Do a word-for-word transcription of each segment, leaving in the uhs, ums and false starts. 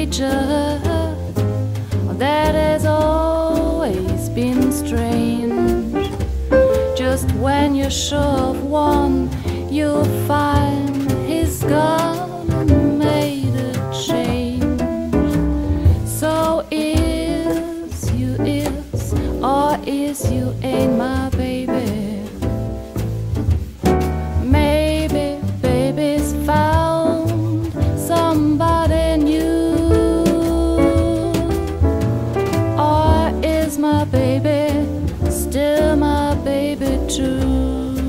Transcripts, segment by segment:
creature that has always been strange. Just when you're sure of one, you'll find he's gone and made a change. So is you is, or is you ain't my baby. Maybe baby's found somebody new, or is my baby still my baby too?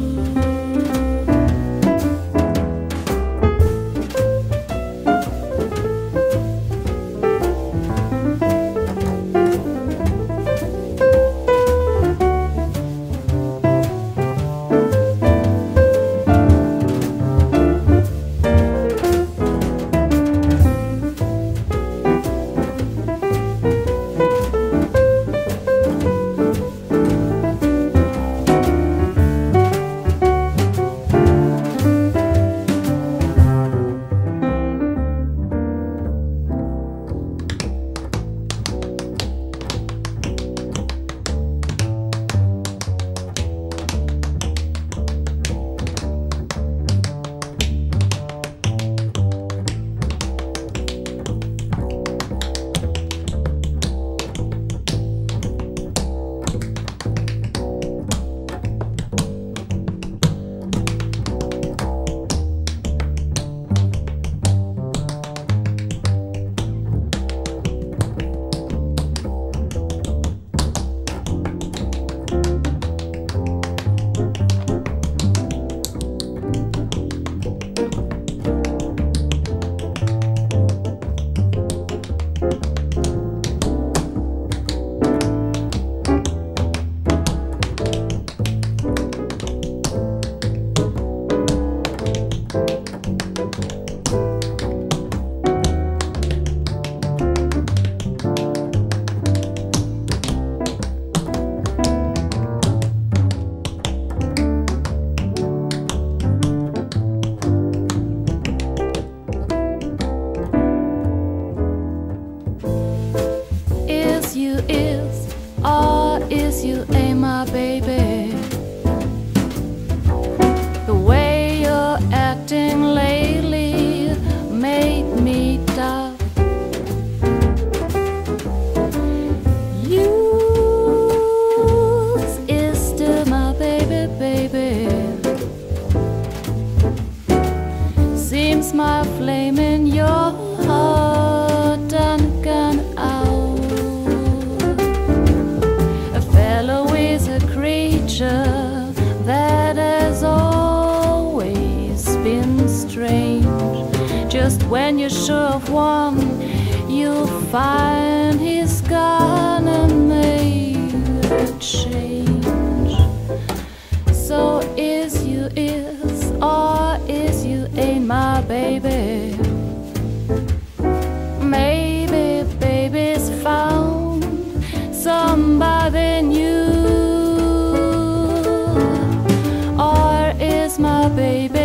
You is, or is you ain't my baby. The way you're acting lately made me doubt. You is still my baby, baby. Seems my flame in your heart done gone out. That has always been strange. Just when you're sure of one, you'll find he's gone and made a change. So is you is, or is you ain't my baby. Maybe baby's found somebody new, my baby.